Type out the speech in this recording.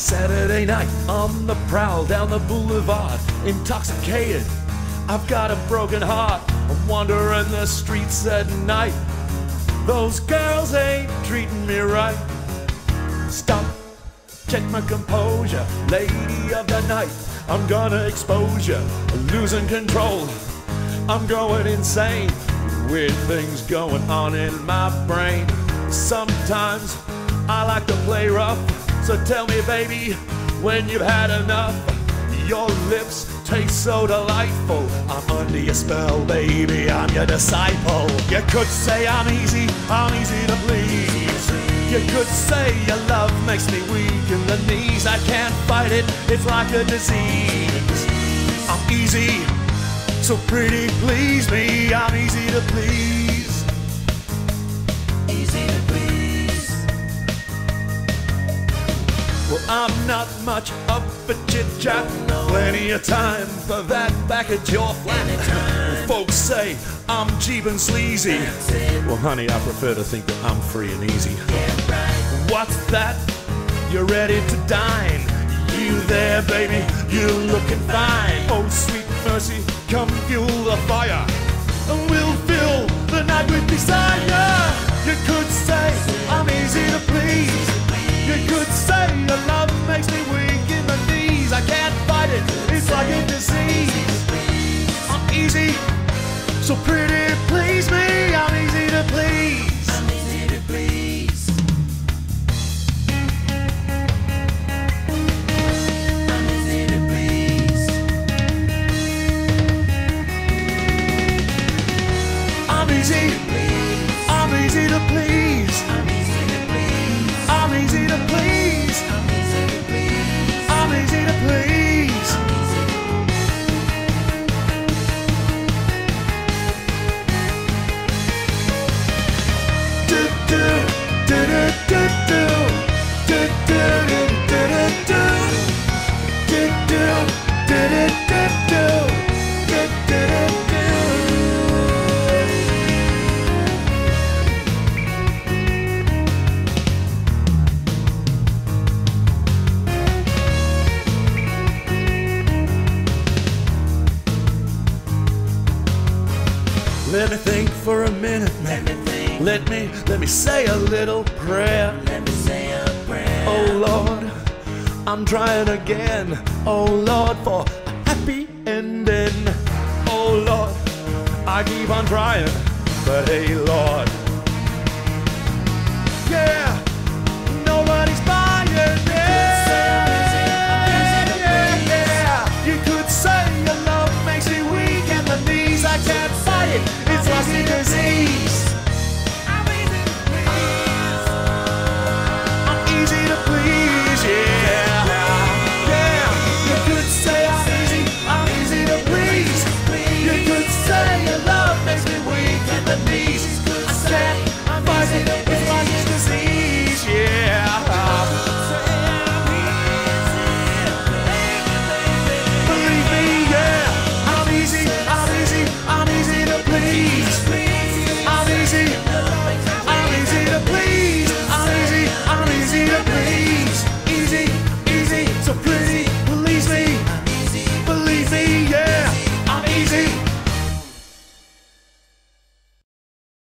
Saturday night on the prowl down the boulevard, intoxicated. I've got a broken heart. I'm wandering the streets at night. Those girls ain't treating me right. Stop, check my composure, lady of the night. I'm gonna expose you, losing control. I'm going insane. Weird things going on in my brain. Sometimes I like to play rough. So tell me, baby, when you've had enough. Your lips taste so delightful. I'm under your spell, baby, I'm your disciple. You could say I'm easy to please. You could say your love makes me weak in the knees. I can't fight it, it's like a disease. I'm easy, so pretty please me. I'm easy to please. Easy to please. Well, I'm not much of a chit-chat. Plenty of time for that back at your flat. Folks say I'm cheap and sleazy. Well, honey, I prefer to think that I'm free and easy. Yeah, right. What's that? You're ready to dine. You there, baby? You looking fine. Oh, sweet mercy, come fuel the fire, and we'll fill the night with desire. You could say I'm easy to please. You could say your love makes me weak in the knees. I can't fight it, it's like a disease. I'm easy, so pretty please me. I'm easy to please. I'm easy to please. I'm easy to please. I'm easy, I'm easy to please. I'm easy to please. I'm easy to please. I'm easy to please. I'm easy to please. Do do do do do do do do do do do do do do do do. Let me think for a minute, man. Let me say a little prayer. Let me say a prayer. Oh Lord, I'm trying again. Oh Lord, for a happy ending. Oh Lord, I keep on trying, but hey Lord,